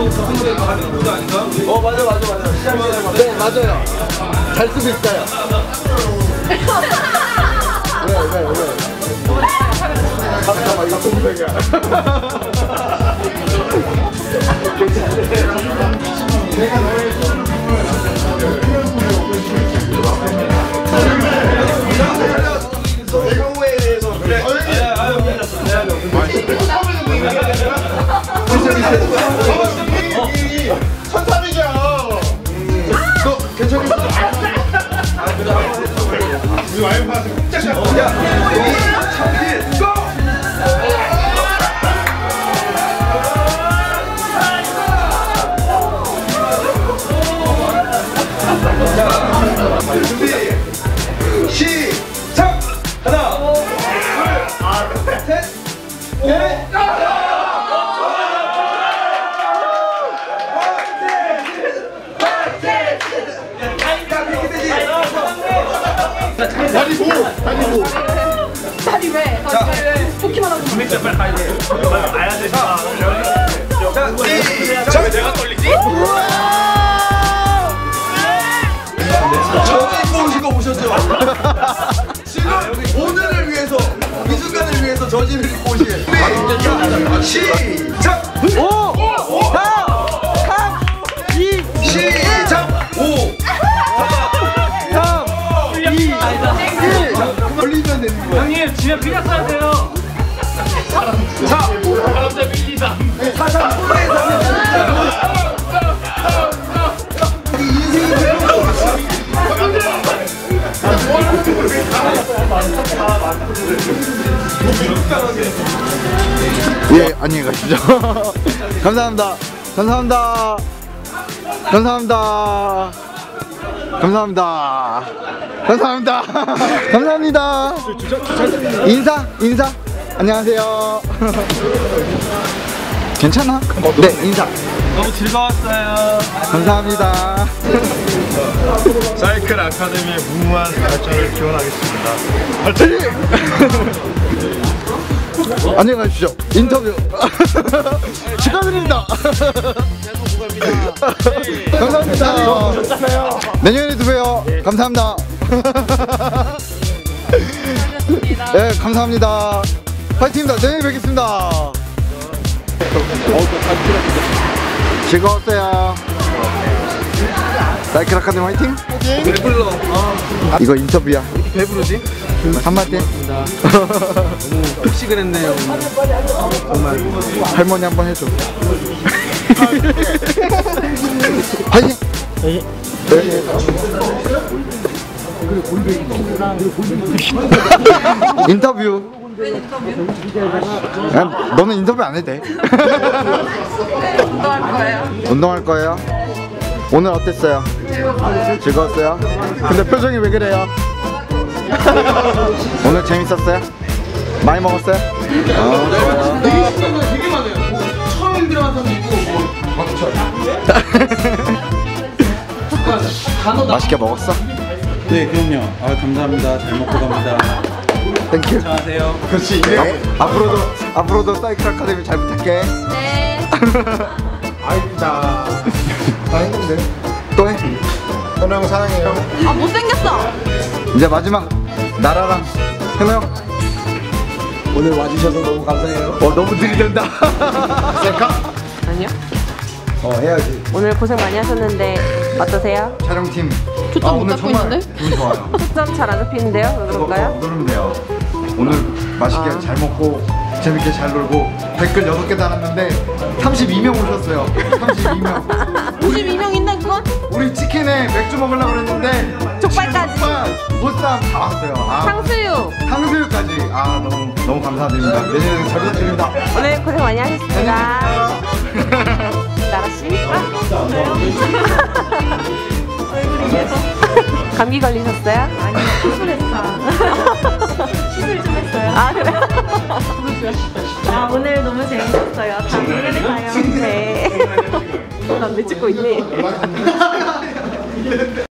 맞아. 네, 맞아요. 잘 쓰고 있어요. 왜? 잠깐만, 이거 동생이야. 내가 너의 내가 대해서 그래. 천삼이죠. 너 괜찮겠어? 우리 와이프한테 꼭 짜셔. 야, 청필, 고! 준비, 시작! 하나, 둘, 셋, 넷! 다리 왜? 뽑기만 하고 빨리 가야 돼. 가야 돼. 자, 내가 떨리지? 저기 오신 거 보셨죠? 지금 오늘을 위해서, 이 순간을 위해서 저 집을 입고 오신 시작! 5, 4, 3, 2, 시작! 5, 4, 3, 2, 1. 걸리면 되는 거야. 형님, 집에 피자 써야 돼요. 자, 바람잡이 1, 2, 3. 사상 후에서 예, 안녕히 가시죠. 감사합니다. 감사합니다. 인사. 안녕하세요. 괜찮아? 네, 인사. 너무 즐거웠어요. 감사합니다. 사이클 아카데미의 무궁한 발전을 기원하겠습니다. 안녕히 가십시오. 인터뷰 축하드립니다. 감사합니다. 내년에도 봬요. 감사합니다. 네, 감사합니다. 파이팅입니다. 내년에 뵙겠습니다. 즐거웠어요. 사이클 아카데미 화이팅! 배불러. 이거 인터뷰야. 배부르지? 한마디. 너무 흡식을 했네요. 정말. 할머니 한번 해줘. 화이팅! 인터뷰. 야, 너는 인터뷰 안 해도 돼. 운동할 거예요. 운동할 거예요? 오늘 어땠어요? 즐거웠어요? 근데 표정이 왜 그래요? 오늘 재밌었어요? 많이 먹었어요? 좋아요. 되게 많아요. 처음 들어간 사람 있고, 맛있게 먹었어? 네, 그럼요. 아, 감사합니다. 잘 먹고 갑니다. 땡큐. 안녕하세요. 그렇지. 앞으로도 사이클 아카데미 잘 부탁해. 네. 자, 다 했는데 또 해. 현우 형 사랑해요. 아, 못생겼어. 이제 마지막 나라랑 현우 형. 오늘 와주셔서 너무 감사해요. 너무 들이댄다. 셀카? 아니요. 해야지. 오늘 고생 많이 하셨는데 어떠세요? 촬영팀. 초점 못 오늘 잡고 정말 있는데? 기분 좋아요. 초점 잘 안 잡히는데요? 왜 그럴까요? 누르면 돼요. 오늘 맛있게 잘 먹고 재밌게 잘 놀고 댓글 6개 달았는데 32명 오셨어요. 32명. 52명 있나 그건? 우리 치킨에 맥주 먹으려고 그랬는데 족발까지. 보쌈 다 왔어요. 탕수육. 탕수육까지. 너무 감사드립니다. 내년에 잘 부탁드립니다. 오늘 고생 많이 하셨습니다. 나라씨? 얼굴이 계속. 감기 걸리셨어요? 아니요, 수술했어. 시술 좀 했어요. 아, 그래? 아, 오늘 너무 재밌었어요. 다음에 가요. 네. 난 왜 찍고 있니?